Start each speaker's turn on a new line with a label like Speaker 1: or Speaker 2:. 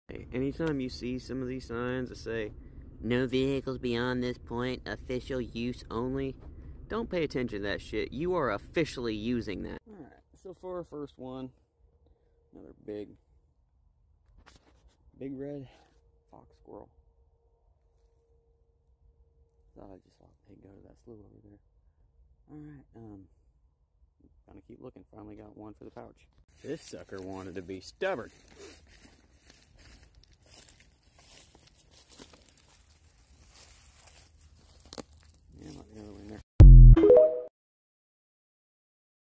Speaker 1: Anytime you see some of these signs that say, no vehicles beyond this point, official use only, don't pay attention to that shit. You are officially using that. Alright, so for our first one, another big red fox squirrel. Thought I just saw a pig go to that slough over there. Alright, gonna keep looking. Finally got one for the pouch. This sucker wanted to be stubborn.